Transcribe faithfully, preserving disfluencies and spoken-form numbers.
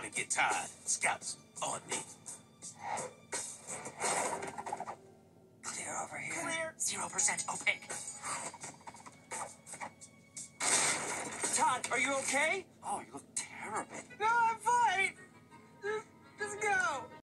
gonna get Todd. Scouts, on me. Clear over here. Clear. Zero percent opaque. Todd, are you okay? Oh, you look terrible. No, I'm fine. Just, just go.